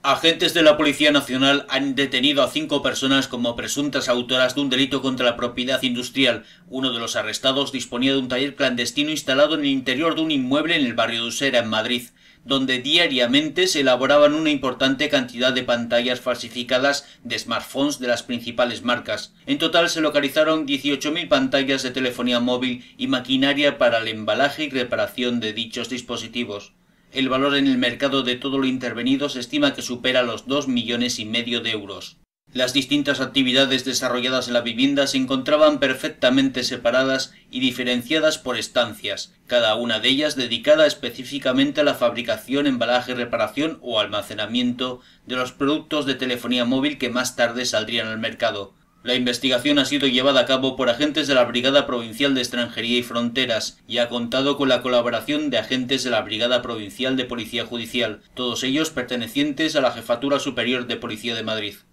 Agentes de la Policía Nacional han detenido a 5 personas como presuntas autoras de un delito contra la propiedad industrial. Uno de los arrestados disponía de un taller clandestino instalado en el interior de un inmueble en el barrio de Usera, en Madrid, donde diariamente se elaboraban una importante cantidad de pantallas falsificadas de smartphones de las principales marcas. En total se localizaron 18.000 pantallas de telefonía móvil y maquinaria para el embalaje y reparación de dichos dispositivos. El valor en el mercado de todo lo intervenido se estima que supera los 2,5 millones de euros. Las distintas actividades desarrolladas en la vivienda se encontraban perfectamente separadas y diferenciadas por estancias, cada una de ellas dedicada específicamente a la fabricación, embalaje, reparación o almacenamiento de los productos de telefonía móvil que más tarde saldrían al mercado. La investigación ha sido llevada a cabo por agentes de la Brigada Provincial de Extranjería y Fronteras y ha contado con la colaboración de agentes de la Brigada Provincial de Policía Judicial, todos ellos pertenecientes a la Jefatura Superior de Policía de Madrid.